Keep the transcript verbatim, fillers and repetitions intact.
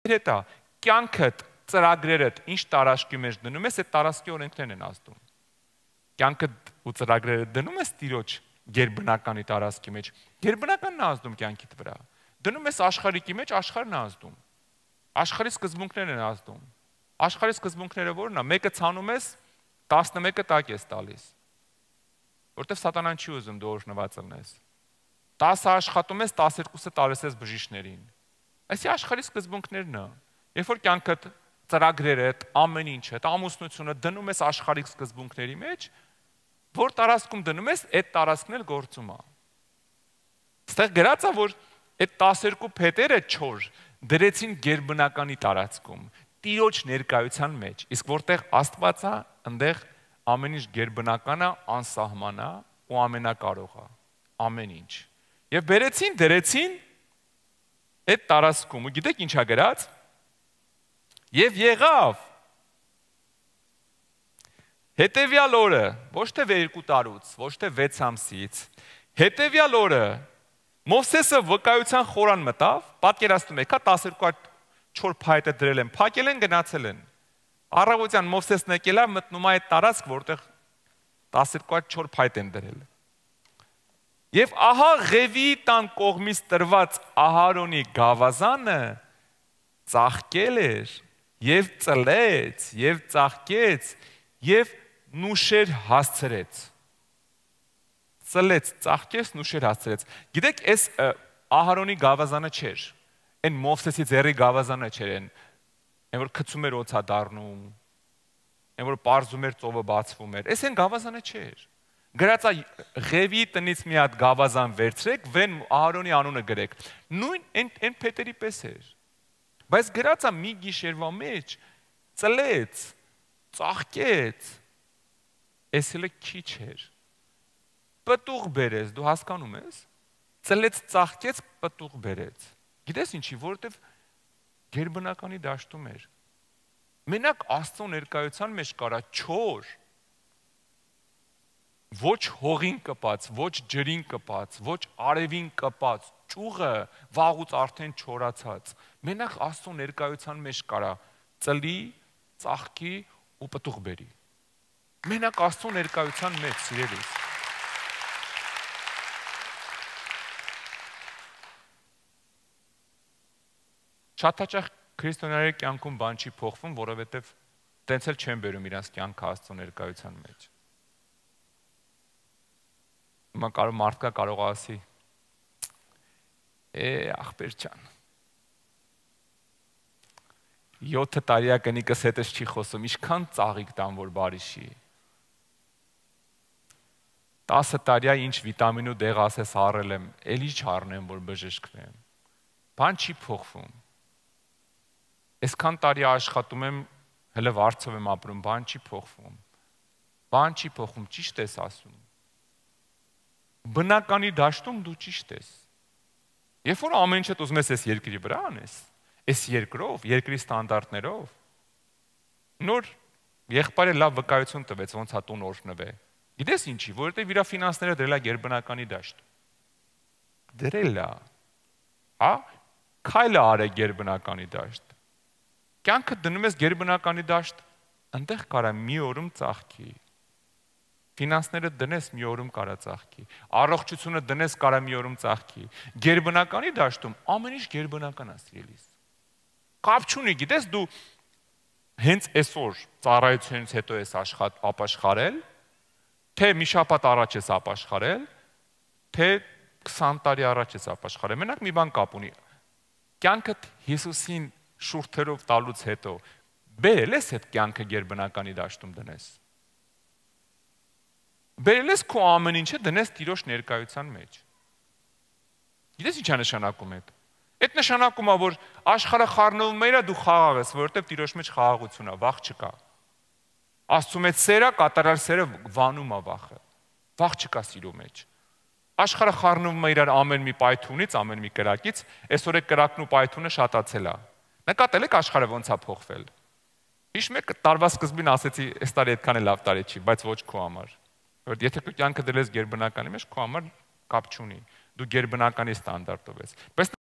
խնդիրը դա կյանքդ, ծրագրերդ ինչ տարածքի մեջ դնում ես, այդ տարածքի օրենքներն են ազդում։ Կյանքդ ու ծրագրերը դնում ես Տիրոջ գերբնականի տարածքի մեջ, գերբնականն է ազդում կյանքիդ վրա։ Դնում ես աշխարհիկի մեջ, աշխարհն է ազդում։ Աշխարհի սկզբունքներն են ազդում։ Աշխարհի սկզբունքները ո՞րն է։ Մեկը ցանում ես, տասնմեկը տակ ես տալիս։ Որտեվ սատանան չի ուզում դու օրհնված լինես։ տասը աշխատում ես, տասներկուսը տալիս ես բժիշկներին։ Այսի աշխարհի սկզբունքներն է։ Երբ որ կյանքդ, ծրագրերդ, ամեն ինչը, ամուսնությունը դնում ես աշխարհիկ սկզբունքների մեջ, որ տարածքում դնում ես, այդ տարածքն էլ գործում է։ Այստեղ գրած է, որ այդ տասներկու փետերը չոր դրեցին գերբնականի տարածքում, Տիրոջ ներկայության մեջ, իսկ որտեղ Աստված է, այնտեղ ամեն ինչ գերբնական է, անսահման է ու ամենակարող է, ամեն ինչ։ Եվ բերեցին, դրեցին այդ տարածքում, ու գիտեք ինչ է գրած։ Եվ եղավ հետևյալ օրը, ոչ թե երկու տարուց, ոչ թե վեց ամսից, հետևյալ օրը Մովսեսը վկայության խորան մտավ, պատկերացնում եք, հա տասներկու չոր փայտը դրել են, փակել են, գնացել են։ Առավոտյան Մովսեսն եկել է, մտնում է այդ տարածք, որտեղ տասներկու չոր փայտ են դրել։ Եվ ահա Ղևի տան կողմից տրված Ահարոնի գավազանը ծաղկել էր, եւ ծլեց, եւ ծաղկեց, եւ նուշեր հասցրեց։ Ծլեց, ծաղկեց, նուշեր հասցրեց։ Գիտեք, այս Ահարոնի գավազանը չէր, այն Մովսեսի ձեռի գավազանը չէր, այն որ գցում էր օձա դառնում, այն որ պարզում էր ծովը բացվում էր, այս այն գավազանը չէր։ Գրած է Ղևի տնից մի հատ գավազան վերցրեք, վեն Ահարոնի անունը գրեք։ Նույն այն այն փետերի պես էր։ Բայց գրած է մի գիշերվա մեջ ծլեց, ծաղկեց, այս էլ քիչ էր։ Պտուղ բերեց, դու հասկանում ես։ Ծլեց, ծաղկեց, պտուղ բերեց։ Գիտես ինչի, որովհետև գերբնականի դաշտում էր։ Մենակ Աստծո ներկայության մեջ կարա չոր, ոչ հողին կպած, ոչ ջրին կպած, ոչ արևին կպած, ճյուղը վաղուց արդեն չորացած։ Մենակ Աստծո ներկայության մեջ կարա ծլի, ծաղկի ու պտուղ բերի։ Մենակ Աստծո ներկայության մեջ, սիրելիս։ Շատ հաճախ քրիստոնյաների կյանքում բան չի փոխվում, որովհետև տենց էլ չեն բերում իրանց կյանքը Աստծո ներկայության մեջ։ Հիմա կարող մարդկա կարող ասի. «Է, ախպեր ջան, յոթ տարի կնիկս հետս չի խոսում, ինչքան ծաղիկ տամ, որ բարի չի։ տասը տարի ինչ վիտամին ու դեղ ասես առել եմ, էլի չառնեմ, որ բժշկվեմ։ Բան չի փոխվում։ Այսքան տարի աշխատում եմ, հələ վարձով եմ ապրում, բան չի փոխվում։ Բան չի փոխվում, ճիշտ ես ասում։ Բնականի դաշտում դու ճիշտ ես։ Երբ որ ամեն ինչը ուզում ես այս երկրի վրա անես, այս երկրով, երկրի ստանդարտներով, նոր եղբայրը լավ վկայություն տվեց, ոնց է տուն օրհնվե։ Գիտես ինչի, որովհետև իր ֆինանսները դրել է գերբնականի դաշտ։ Դրել է։ Հա, քայլը արե գերբնականի դաշտ։ Կյանքը դնում ես գերբնականի դաշտ, այնտեղ կարա մի օրում ծաղկի։ Ֆինանսները դնես մի օրում կարա ծաղկի։ Առողջությունը դնես կարա մի օրում ծաղկի։ Գերբնականի դաշտում ամեն ինչ գերբնական է, սիրելիս։ Կապ չունի, գիտես դու հենց այսօր ծառայությունից հետո ես աշխատել, ապաշխարել, թե մի շաբաթ առաջ ես ապաշխարել, թե քսան տարի առաջ ես ապաշխարել։ Մենակ մի բան կապ ունի։ Կյանքդ Հիսուսին շուրթերով տալուց հետո բերել ես այդ կյանքը գերբնականի դաշտում դնես։ Բերել ես քո ամեն ինչը դնես Տիրոջ ներկայության մեջ։ Գիտես ինչ է նշանակում այդ։ Այդ նշանակում է, որ աշխարհը խառնվում է, դու խաղաղ ես, որովհետև Տիրոջ մեջ խաղաղություն է, վախ չկա։ Աստծո մեջ սերը, կատարյալ սերը վանում է վախը։ Վախ չկա սիրո մեջ։ Աշխարհը խառնվում է իրար ամեն մի պայթունից, ամեն մի կրակից, այսօր է կրակն ու պայթունը շատացել է։ Նկատել եք աշխարհը ոնց է փոխվել։ Հիշում եք տարվա սկզբին ասեցի, այս տարի այդքան էլ լավ տարի չի, բայց ոչ քո համար։ Որ եթե քո կյանքը դրես գերբնականի մեջ, քո համար կապ չունի։ Դու գերբնականի ստանդարտով ես։ Բայց